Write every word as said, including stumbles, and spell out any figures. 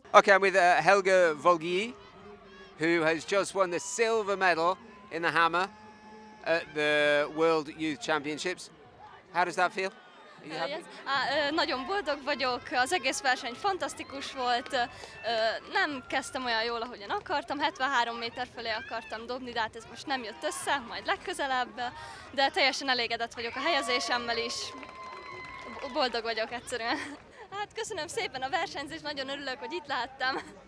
Okay, I'm with uh, Helga VOLGYI, who has just won the silver medal in the hammer at the World Youth Championships. How does that feel? Are you happy? Yes. Á, nagyon boldog vagyok, az egész verseny fantasztikus volt, nem kezdtem olyan jól, ahogyan akartam, hetvenhárom méter fölé akartam dobni, de hát ez most nem jött össze, majd legközelebb, de teljesen elégedett vagyok a helyezésemmel is, boldog vagyok egyszerűen. Hát köszönöm szépen a versenyzést, nagyon örülök, hogy itt láttam.